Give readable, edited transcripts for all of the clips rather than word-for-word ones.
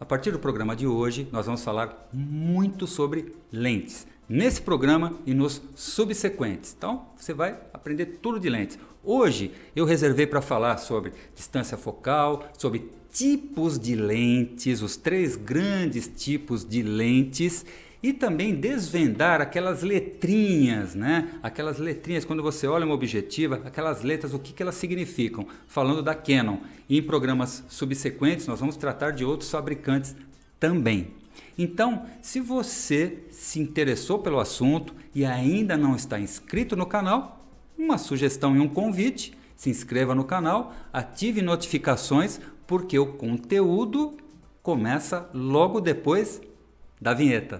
A partir do programa de hoje, nós vamos falar muito sobre lentes. Nesse programa e nos subsequentes. Então, você vai aprender tudo de lentes. Hoje, eu reservei para falar sobre distância focal, sobre tipos de lentes, os 3 grandes tipos de lentes e também desvendar aquelas letrinhas, né? Aquelas letrinhas, quando você olha uma objetiva, aquelas letras, o que elas significam? Falando da Canon. E em programas subsequentes, nós vamos tratar de outros fabricantes também. Então, se você se interessou pelo assunto e ainda não está inscrito no canal, uma sugestão e um convite, se inscreva no canal, ative notificações, porque o conteúdo começa logo depois da vinheta.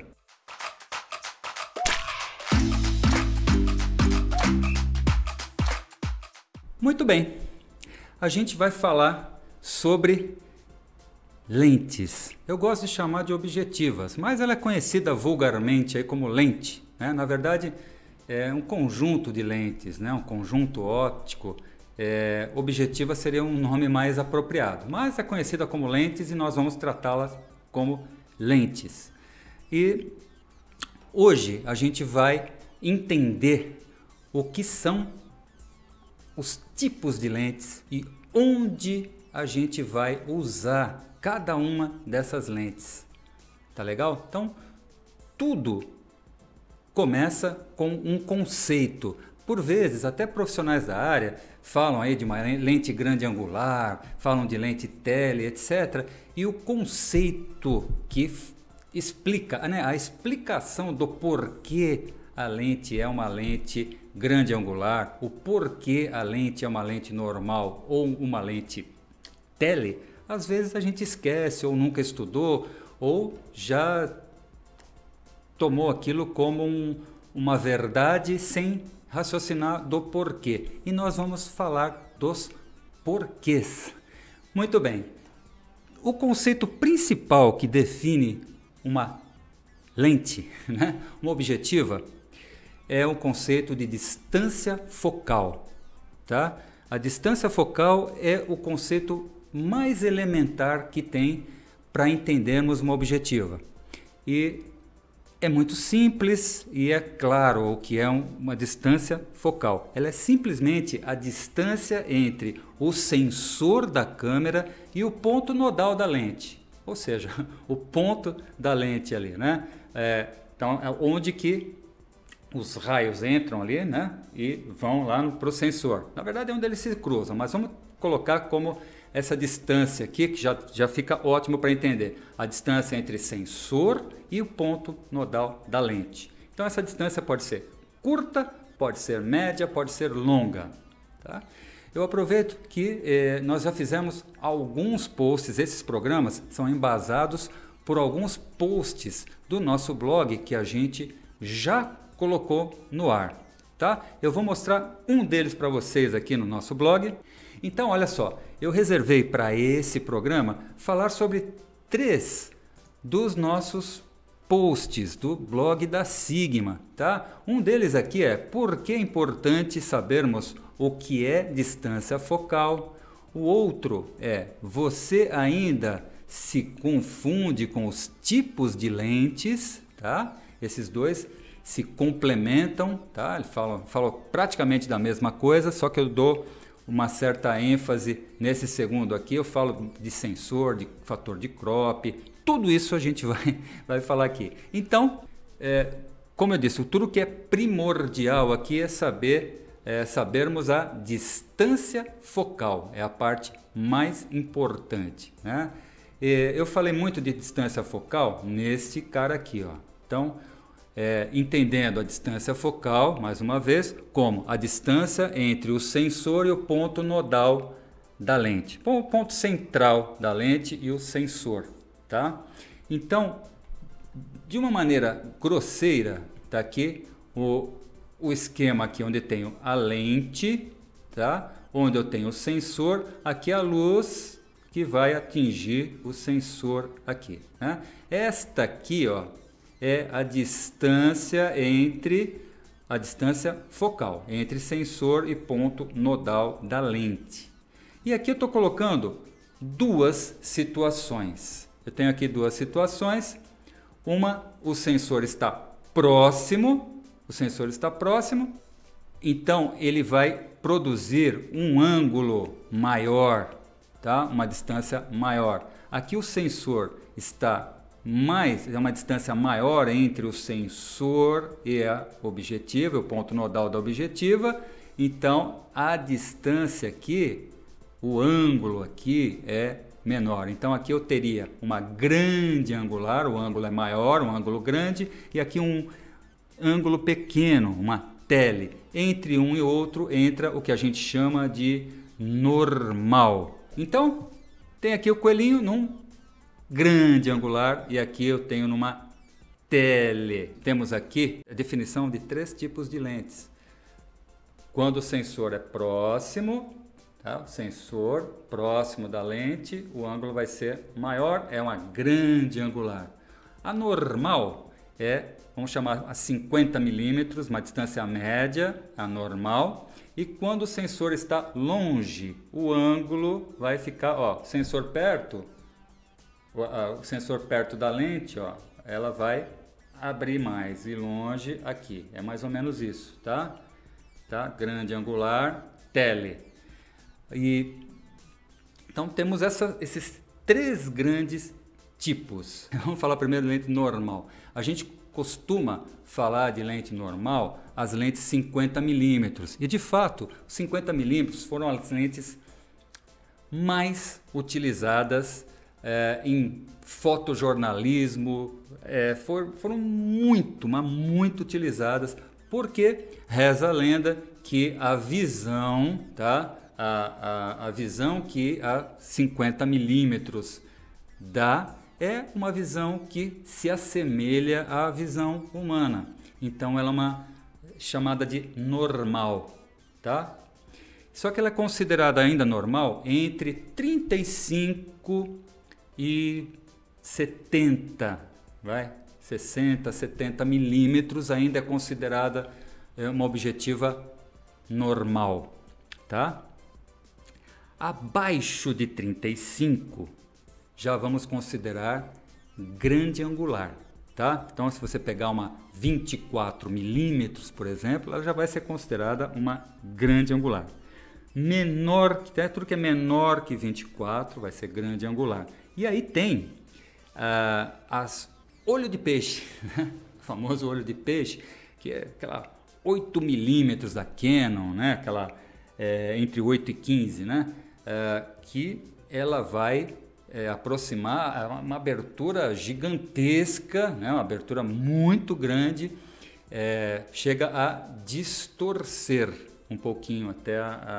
Muito bem, a gente vai falar sobre lentes. Eu gosto de chamar de objetivas, mas ela é conhecida vulgarmente aí como lente, né? Na verdade, é um conjunto de lentes, né? Um conjunto óptico. Objetiva seria um nome mais apropriado, mas é conhecida como lentes e nós vamos tratá-las como lentes. E hoje a gente vai entender o que são os tipos de lentes e onde a gente vai usar cada uma dessas lentes. Tá legal? Então, tudo começa com um conceito. Por vezes, até profissionais da área falam aí de uma lente grande angular, falam de lente tele, etc. E o conceito que explica, né, a explicação do porquê a lente é uma lente grande angular, o porquê a lente é uma lente normal ou uma lente tele, às vezes a gente esquece ou nunca estudou ou já tomou aquilo como uma verdade sem raciocinar do porquê. E nós vamos falar dos porquês. Muito bem. O conceito principal que define uma lente, né, uma objetiva, é o conceito de distância focal, tá? A distância focal é o conceito mais elementar que tem para entendermos uma objetiva. E é muito simples e é claro o que é uma distância focal. Ela é simplesmente a distância entre o sensor da câmera e o ponto nodal da lente. Ou seja, o ponto da lente ali, né? Então, é onde que os raios entram ali, né? E vão lá para o sensor. Na verdade é onde eles se cruzam, mas vamos colocar como essa distância aqui, que já fica ótimo para entender. A distância entre sensor e o ponto nodal da lente. Então essa distância pode ser curta, pode ser média, pode ser longa. Tá? Eu aproveito que nós já fizemos alguns posts, esses programas são embasados por alguns posts do nosso blog que a gente já colocou no ar. Tá? Eu vou mostrar um deles para vocês aqui no nosso blog. Então, olha só, eu reservei para esse programa falar sobre 3 dos nossos posts do blog da Sigma, tá? Um deles aqui é por que é importante sabermos o que é distância focal. O outro é você ainda se confunde com os tipos de lentes, tá? Esses dois se complementam, tá? Ele fala praticamente da mesma coisa, só que eu dou uma certa ênfase nesse segundo aqui. Eu falo de sensor, de fator de crop, tudo isso a gente vai falar aqui. Então, como eu disse, tudo que é primordial aqui é sabermos a distância focal, é a parte mais importante, né? Eu falei muito de distância focal nesse cara aqui, ó. Então, entendendo a distância focal, mais uma vez, como a distância entre o sensor e o ponto nodal da lente. Bom, o ponto central da lente e o sensor, tá? Então, de uma maneira grosseira, tá aqui o esquema aqui onde tenho a lente, tá? Onde eu tenho o sensor, aqui a luz que vai atingir o sensor aqui, né? Esta aqui, ó, é a distância focal, entre sensor e ponto nodal da lente. E aqui eu estou colocando 2 situações, eu tenho aqui duas situações. Uma, o sensor está próximo, então ele vai produzir um ângulo maior, tá? Uma distância maior. Aqui o sensor está é uma distância maior entre o sensor e a objetiva, o ponto nodal da objetiva. Então a distância aqui, o ângulo aqui é menor. Então aqui eu teria uma grande angular, o ângulo é maior, um ângulo grande, e aqui um ângulo pequeno, uma tele. Entre um e outro entra o que a gente chama de normal. Então tem aqui o coelhinho num grande angular e aqui eu tenho numa tele. Temos aqui a definição de 3 tipos de lentes. Quando o sensor é próximo, tá? O sensor próximo da lente, o ângulo vai ser maior, é uma grande angular. A normal vamos chamar a 50 milímetros, uma distância média, a normal. E quando o sensor está longe, o ângulo vai ficar, ó, o sensor perto da lente, ó, ela vai abrir mais, e longe aqui. É mais ou menos isso, tá? Grande angular, tele. E então temos esses 3 grandes tipos. Vamos falar primeiro de lente normal. A gente costuma falar de lente normal as lentes 50 milímetros. E de fato, 50 milímetros foram as lentes mais utilizadas em fotojornalismo, foram muito utilizadas, porque reza a lenda que a visão, tá? A visão que a 50 milímetros dá é uma visão que se assemelha à visão humana. Então ela é uma chamada de normal, tá? Só que ela é considerada ainda normal entre 35 e 70, 60, 70 milímetros ainda é considerada uma objetiva normal, tá? Abaixo de 35 já vamos considerar grande angular, tá? Então se você pegar uma 24 milímetros, por exemplo, ela já vai ser considerada uma grande angular. Menor, tudo que é menor que 24 vai ser grande angular. E aí tem as olho de peixe, né? O famoso olho de peixe, que é aquela 8 milímetros da Canon, né? Aquela entre 8 e 15, né? Que ela vai aproximar uma abertura gigantesca, né? Uma abertura muito grande, chega a distorcer um pouquinho até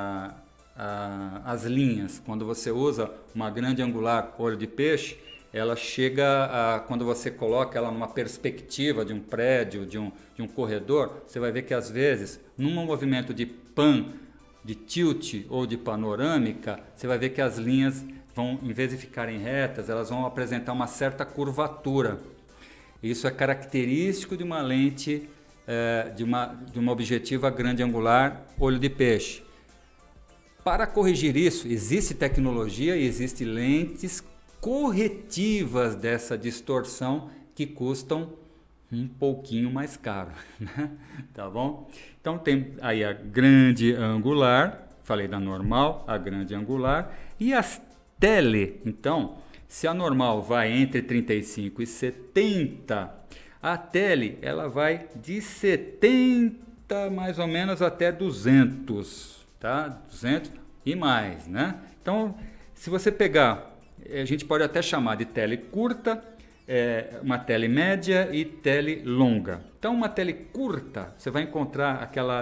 as linhas. Quando você usa uma grande angular olho de peixe, ela chega quando você coloca ela numa perspectiva de um prédio, de um corredor, você vai ver que às vezes, num movimento de pan, de tilt ou de panorâmica, você vai ver que as linhas vão, em vez de ficarem retas, elas vão apresentar uma certa curvatura. Isso é característico de uma lente, de uma objetiva grande angular olho de peixe. Para corrigir isso, existe tecnologia e existem lentes corretivas dessa distorção que custam um pouquinho mais caro, né? Tá bom? Então tem aí a grande angular, falei da normal, a grande angular e as tele. Então, se a normal vai entre 35 e 70, a tele ela vai de 70 mais ou menos até 200, tá? 200 e mais, né? Então, se você pegar, a gente pode até chamar de tele curta, uma tele média e tele longa. Então, uma tele curta, você vai encontrar aquela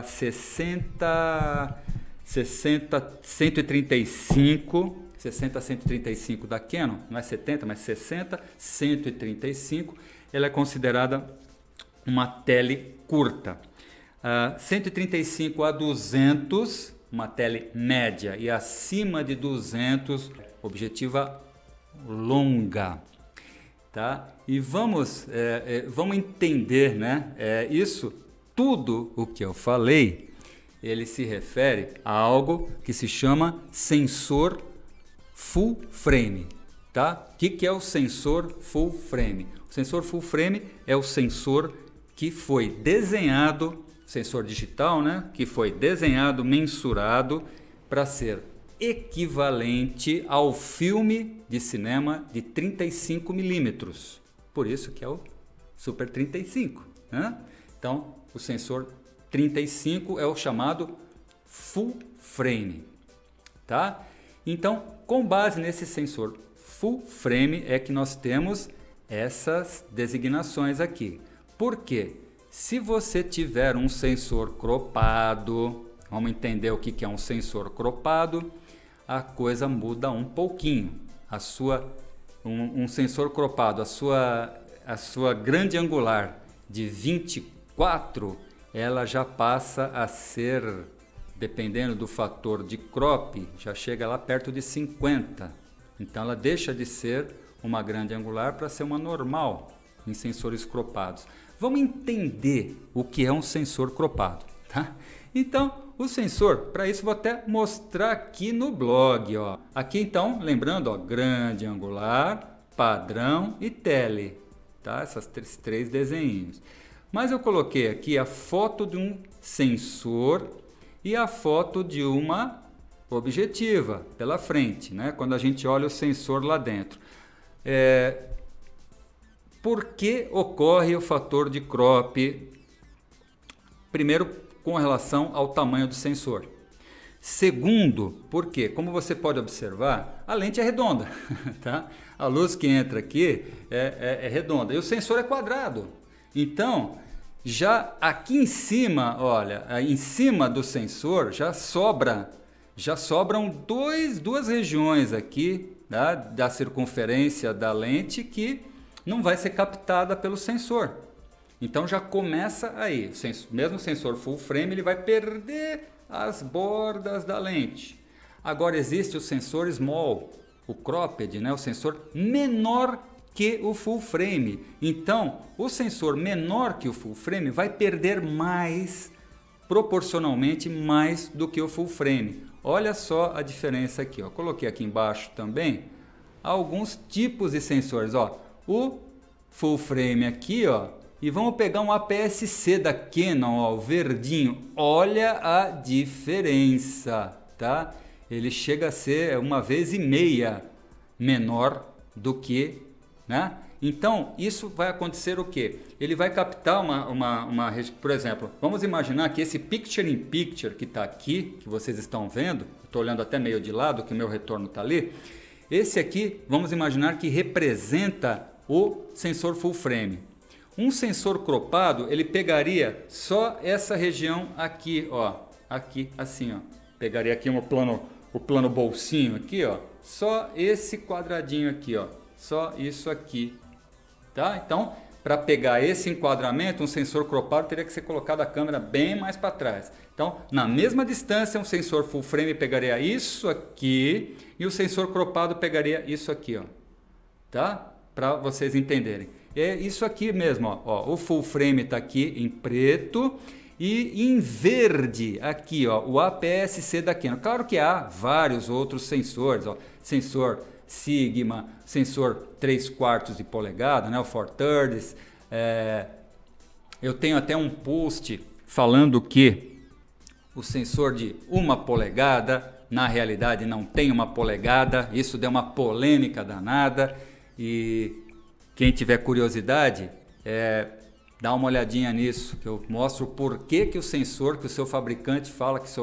60-135 da Canon, não é 70, mas 60-135, ela é considerada uma tele curta. 135 a 200, uma tele média, e acima de 200, objetiva longa. Tá? E vamos entender, né? Isso tudo o que eu falei, ele se refere a algo que se chama sensor full frame. tá? O que é o sensor full frame? O sensor full frame é o sensor que foi desenhado, sensor digital, né? Que foi desenhado, mensurado para ser equivalente ao filme de cinema de 35 milímetros. Por isso que é o Super 35, né? Então, o sensor 35 é o chamado full frame, tá? Então, com base nesse sensor full frame é que nós temos essas designações aqui. Por quê? Se você tiver um sensor cropado, vamos entender o que é um sensor cropado, a coisa muda um pouquinho. Um sensor cropado, a sua grande angular de 24, ela já passa a ser, dependendo do fator de crop, já chega lá perto de 50. Então ela deixa de ser uma grande angular para ser uma normal em sensores cropados. Vamos entender o que é um sensor cropado, tá? Então, o sensor, para isso vou até mostrar aqui no blog, ó. Aqui então, lembrando, ó, grande angular, padrão e tele, tá? Esses três desenhos. Mas eu coloquei aqui a foto de um sensor e a foto de uma objetiva pela frente, né? Quando a gente olha o sensor lá dentro. Por que ocorre o fator de crop? Primeiro, com relação ao tamanho do sensor. Segundo, porque, como você pode observar, a lente é redonda, tá? A luz que entra aqui é redonda e o sensor é quadrado. Então, já aqui em cima, olha, em cima do sensor já sobram duas regiões aqui, tá? Da circunferência da lente que não vai ser captada pelo sensor. Então já começa aí, mesmo o sensor full frame ele vai perder as bordas da lente. Agora existe o sensor small, o cropped, né? O sensor menor que o full frame. Então o sensor menor que o full frame vai perder mais, proporcionalmente mais do que o full frame. Olha só a diferença aqui, ó. Coloquei aqui embaixo também alguns tipos de sensores, ó. O full frame aqui, ó, e vamos pegar um APS-C da Canon, ó, o verdinho. Olha a diferença, tá? Ele chega a ser 1,5 vezes menor do que, né? Então, isso vai acontecer o quê? Ele vai captar por exemplo, vamos imaginar que esse Picture in Picture que está aqui, que vocês estão vendo, estou olhando até meio de lado, que o meu retorno está ali. Esse aqui, vamos imaginar que representa o sensor full frame. Um sensor cropado, ele pegaria só essa região aqui, ó, aqui, assim, ó. Pegaria aqui o plano bolsinho aqui, ó, só esse quadradinho aqui, ó, só isso aqui, tá? Então, para pegar esse enquadramento, um sensor cropado teria que ser colocado a câmera bem mais para trás. Então, na mesma distância, um sensor full frame pegaria isso aqui e o sensor cropado pegaria isso aqui, ó, tá? Para vocês entenderem. É isso aqui mesmo, ó. O full frame está aqui em preto e em verde aqui, ó, o APS-C da Canon. Claro que há vários outros sensores, ó, sensor Sigma, sensor 3/4 de polegada, né, o 4/3. Eu tenho até um post falando que o sensor de 1 polegada, na realidade não tem 1 polegada, isso deu uma polêmica danada. E quem tiver curiosidade, dá uma olhadinha nisso, que eu mostro o porquê que o sensor, que o seu fabricante fala que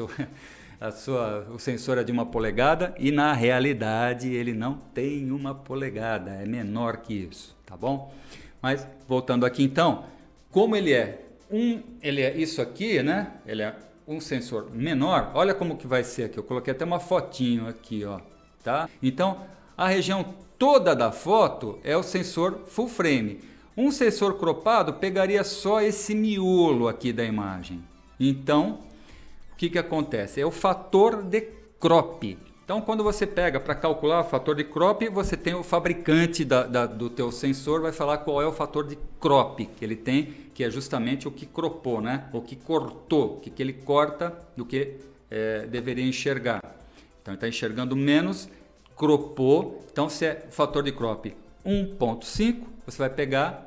o sensor é de 1 polegada e na realidade ele não tem 1 polegada, é menor que isso, tá bom? Mas voltando aqui então, como ele é isso aqui, né? Ele é um sensor menor, olha como que vai ser aqui, eu coloquei até uma fotinho aqui, ó, tá? Então, a região toda da foto é o sensor full frame. Um sensor cropado pegaria só esse miolo aqui da imagem. Então, o que acontece? É o fator de crop. Então, quando você pega para calcular o fator de crop, você tem o fabricante do teu sensor, vai falar qual é o fator de crop que ele tem, que é justamente o que cropou, né? O que cortou, o que ele corta do que deveria enxergar. Então, ele está enxergando menos cropou, então se é fator de crop 1.5, você vai pegar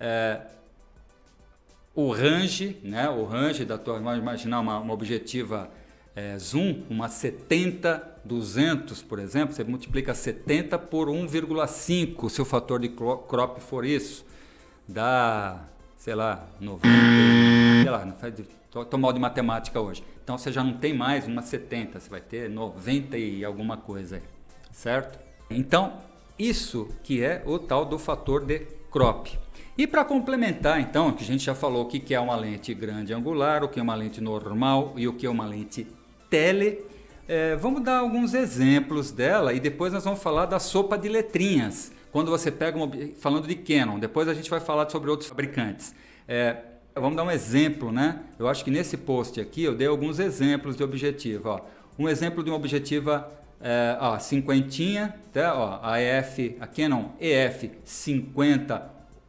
o range, né? O range da tua, imaginar uma objetiva zoom, uma 70-200, por exemplo, você multiplica 70 por 1,5, se o fator de crop for isso, dá, sei lá, 90, sei lá, tô mal de matemática hoje. Então você já não tem mais uma 70, você vai ter 90 e alguma coisa aí, certo? Então, isso que é o tal do fator de crop. E para complementar, então, que a gente já falou o que é uma lente grande angular, o que é uma lente normal e o que é uma lente tele, vamos dar alguns exemplos dela e depois nós vamos falar da sopa de letrinhas. Quando você pega, falando de Canon, depois a gente vai falar sobre outros fabricantes. Vamos dar um exemplo, né? Eu acho que nesse post aqui eu dei alguns exemplos de objetiva. Ó. Um exemplo de uma objetiva cinquentinha, tá? Ó, a Canon EF 50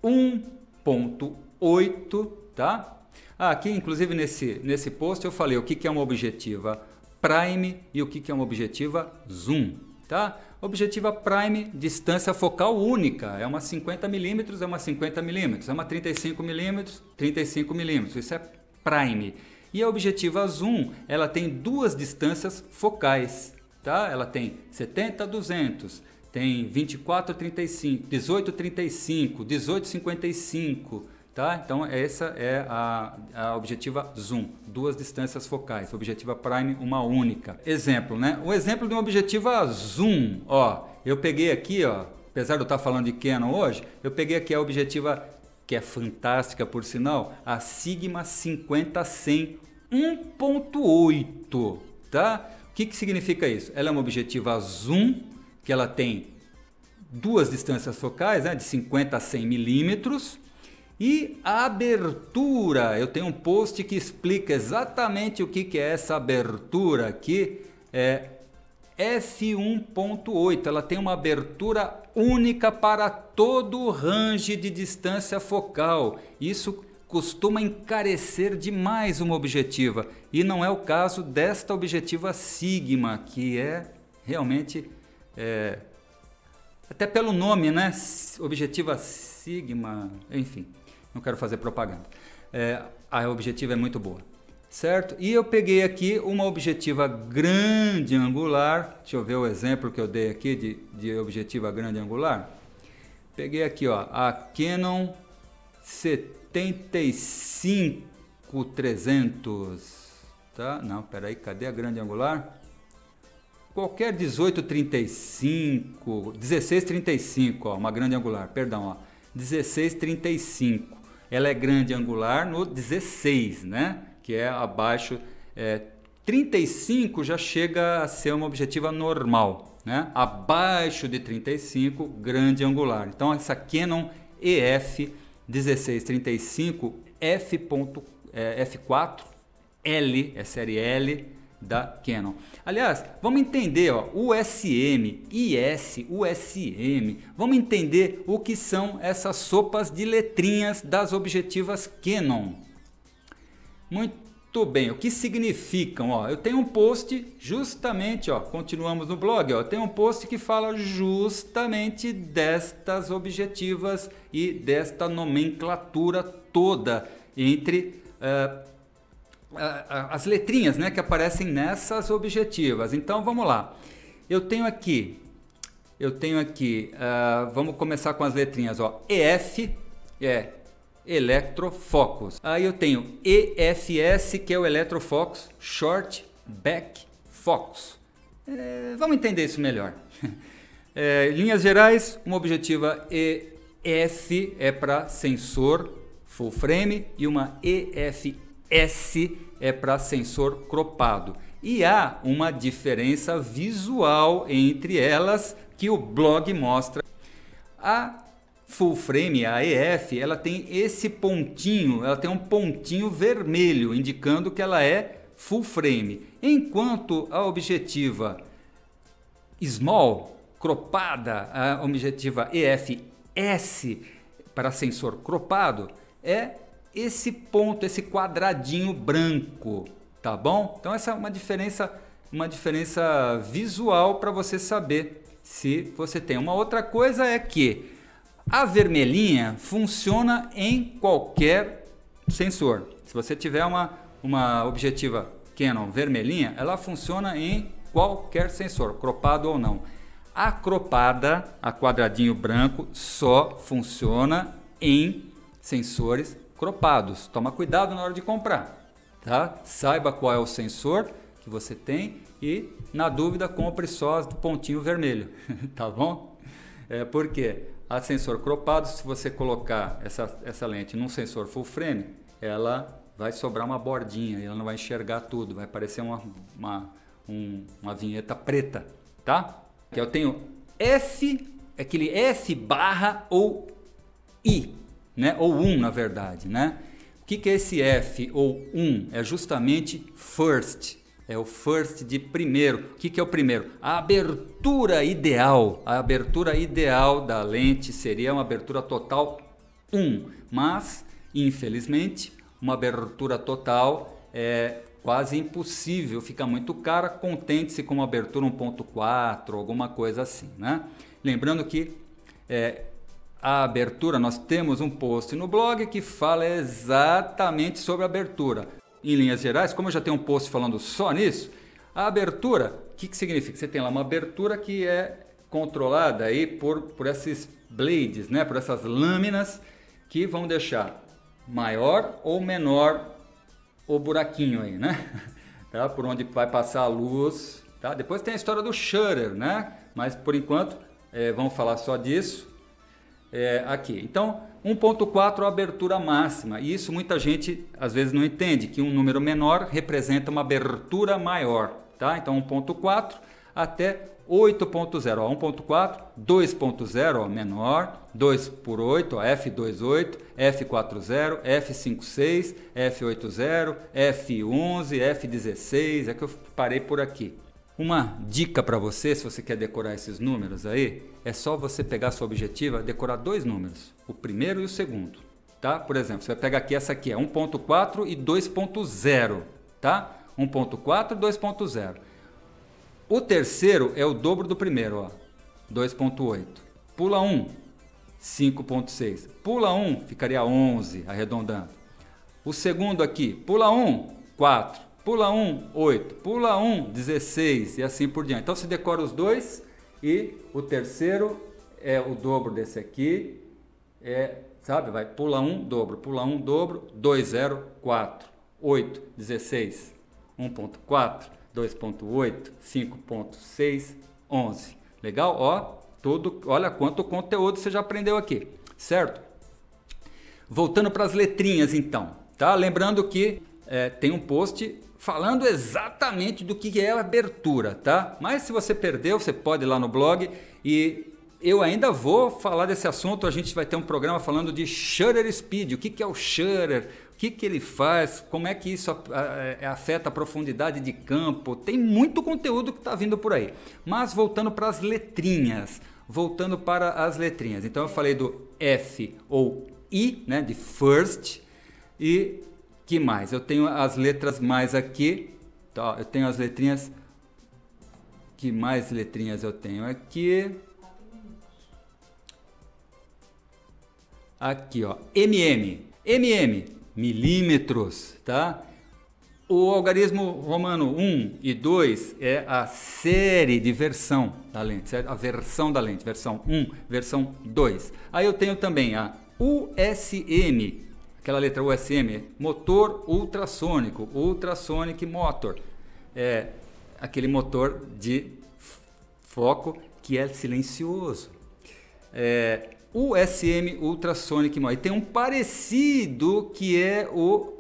1.8, tá? Aqui, inclusive, nesse post eu falei o que é uma objetiva prime e o que é uma objetiva zoom, tá? Objetiva prime, distância focal única, é uma 50mm, é uma 50mm, é uma 35mm, 35mm, isso é prime. E a objetiva zoom, ela tem duas distâncias focais, tá? Ela tem 70-200, tem 24-35, 18-35, 18-55, tá? Então essa é a objetiva zoom, duas distâncias focais, objetiva prime uma única. Exemplo, né? Um exemplo de uma objetiva zoom, ó, eu peguei aqui, ó, apesar de eu estar falando de Canon hoje, eu peguei aqui a objetiva que é fantástica por sinal, a Sigma 50-100 1.8, tá? O que significa isso? Ela é uma objetiva zoom, que ela tem duas distâncias focais, né, de 50 a 100 milímetros, e a abertura, eu tenho um post que explica exatamente o que é essa abertura aqui, é f1.8, ela tem uma abertura única para todo o range de distância focal, isso costuma encarecer demais uma objetiva, e não é o caso desta objetiva Sigma, que é realmente... até pelo nome, né? Objetiva Sigma, enfim, não quero fazer propaganda. A objetiva é muito boa, certo? E eu peguei aqui uma objetiva grande angular, deixa eu ver o exemplo que eu dei aqui de objetiva grande angular. Peguei aqui, ó, a Canon 75-300, tá? Não, peraí, cadê a grande angular? Qualquer 18-35, 16-35, ó, uma grande angular, perdão, ó, 16-35. Ela é grande angular no 16, né? Que é abaixo, 35 já chega a ser uma objetiva normal, né? Abaixo de 35, grande angular. Então essa Canon EF 16-35 F4L, é série L, da Canon. Aliás, vamos entender, ó, USM, IS, USM, vamos entender o que são essas sopas de letrinhas das objetivas Canon. Muito bem, o que significam? Ó, eu tenho um post justamente, ó, continuamos no blog, ó, eu tenho um post que fala justamente destas objetivas e desta nomenclatura toda entre... as letrinhas, né, que aparecem nessas objetivas. Então vamos lá, eu tenho aqui, vamos começar com as letrinhas, ó. EF é Electrofocus, aí eu tenho EFS, que é o Electrofocus Short Back Focus. Vamos entender isso melhor. Linhas gerais, uma objetiva EF é para sensor full frame e uma EFS é para sensor cropado. E há uma diferença visual entre elas que o blog mostra. A full frame, a EF, ela tem esse pontinho, ela tem um pontinho vermelho, indicando que ela é full frame. Enquanto a objetiva small, cropada, a objetiva EFS para sensor cropado, é esse ponto, esse quadradinho branco, tá bom? Então essa é uma diferença visual para você saber se você tem. Uma outra coisa é que a vermelhinha funciona em qualquer sensor. Se você tiver uma objetiva Canon vermelhinha, ela funciona em qualquer sensor, cropado ou não. A cropada, a quadradinho branco, só funciona em sensores cropados. Toma cuidado na hora de comprar, tá? Saiba qual é o sensor que você tem e, na dúvida, compre só as do pontinho vermelho, tá bom? Porque a sensor cropado, se você colocar essa lente num sensor full frame, ela vai sobrar uma bordinha e ela não vai enxergar tudo, vai parecer uma vinheta preta, tá? Eu tenho F, aquele F barra ou I, né? Ou 1 na verdade, né? O que é esse F ou 1? É justamente first, é o first de primeiro. O que é o primeiro? A abertura ideal da lente seria uma abertura total 1, mas infelizmente uma abertura total é quase impossível, fica muito cara, contente-se com uma abertura 1.4, alguma coisa assim, né? Lembrando que a abertura, nós temos um post no blog que fala exatamente sobre a abertura. Em linhas gerais, como eu já tenho um post falando só nisso, a abertura, o que significa? Você tem lá uma abertura que é controlada aí por esses blades, né? Por essas lâminas que vão deixar maior ou menor o buraquinho aí, né? Tá? Por onde vai passar a luz, tá? Depois tem a história do shutter, né? Mas por enquanto vamos falar só disso aqui. Então 1.4 é a abertura máxima, e isso muita gente às vezes não entende, que um número menor representa uma abertura maior, tá? Então 1.4 até 8.0, 1.4, 2.0 menor, 2 por 8, F28, F40, F56, F80, F11, F16, é que eu parei por aqui. Uma dica para você, se você quer decorar esses números aí, é só você pegar a sua objetiva e decorar dois números, o primeiro e o segundo, tá? Por exemplo, você vai pegar aqui, essa aqui é 1.4 e 2.0, tá? 1.4 e 2.0. O terceiro é o dobro do primeiro, ó, 2.8. Pula 1, 5.6. Pula 1, ficaria 11, arredondando. O segundo aqui, pula 1, 4. Pula 1, 8. Pula 1, 16 e assim por diante. Então você decora os dois e o terceiro é o dobro desse aqui. Sabe? Vai, pula 1, dobro. Pula 1, dobro. 2, 0, 4. 8, 16. 1.4. 2.8, 5.6, 11. Legal? Ó, olha quanto conteúdo você já aprendeu aqui, certo? Voltando para as letrinhas então, tá? Lembrando que tem um post falando exatamente do que é a abertura, tá? Mas se você perdeu, você pode ir lá no blog e eu ainda vou falar desse assunto. A gente vai ter um programa falando de shutter speed, o que é o shutter, o que ele faz, como é que isso afeta a profundidade de campo. Tem muito conteúdo que está vindo por aí. Mas voltando para as letrinhas, então eu falei do F ou I, né, de first, e que mais? Eu tenho as letras mais aqui, tá? Eu tenho as letrinhas, que mais letrinhas eu tenho aqui? Aqui, ó, MM, milímetros, tá? O algarismo romano 1 e 2 é a série de versão da lente, certo? A versão da lente, versão 1, versão 2. Aí eu tenho também a USM, aquela letra USM, motor ultrassônico, ultrasonic motor. É aquele motor de foco que é silencioso. USM Ultrasonic Motor. E tem um parecido que é o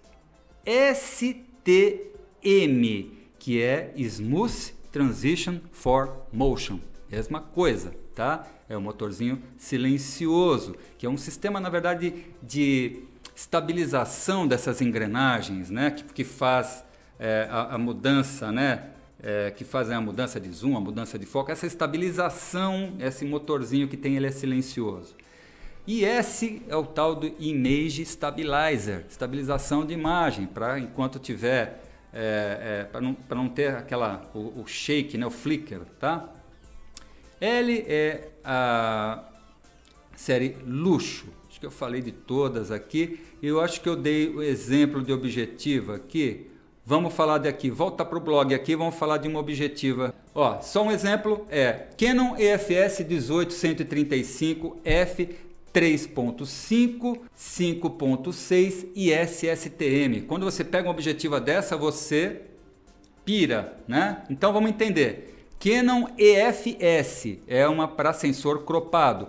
STM, que é Smooth Transition for Motion. Mesma coisa, tá? É um motorzinho silencioso, que é um sistema, na verdade, de estabilização dessas engrenagens, né? Que faz a mudança, né? Que fazem a mudança de zoom, a mudança de foco, essa estabilização, esse motorzinho que tem, ele é silencioso. E esse é o tal do Image Stabilizer, estabilização de imagem, para enquanto tiver, para não ter o shake, né, o flicker, tá? L é a série luxo. Acho que eu falei de todas aqui. Eu acho que eu dei o exemplo de objetiva aqui. Vamos falar daqui, volta para o blog aqui, vamos falar de uma objetiva. Ó, só um exemplo é Canon EFS 18-135 f 3.5, 5.6 e SSTM. Quando você pega uma objetiva dessa, você pira, né? Então vamos entender. Canon EFS é uma para sensor cropado.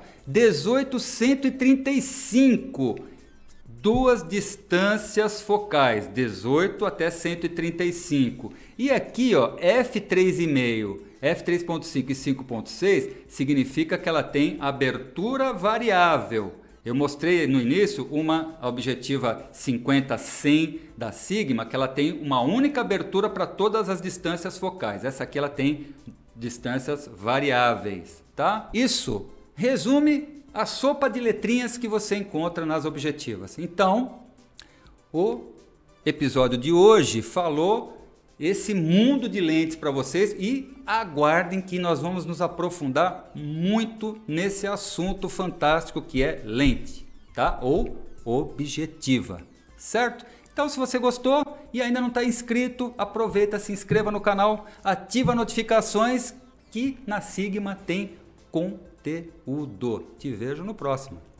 18-135, duas distâncias focais, 18 até 135. E aqui, ó, f3,5, f3.5 e 5.6 significa que ela tem abertura variável. Eu mostrei no início uma objetiva 50-100 da Sigma, que ela tem uma única abertura para todas as distâncias focais. Essa aqui ela tem distâncias variáveis, tá? Isso resume a sopa de letrinhas que você encontra nas objetivas. Então, o episódio de hoje falou esse mundo de lentes para vocês e aguardem que nós vamos nos aprofundar muito nesse assunto fantástico que é lente, tá? Ou objetiva, certo? Então, se você gostou e ainda não está inscrito, aproveita, se inscreva no canal, ativa notificações que na Sigma tem conteúdo. Te vejo no próximo.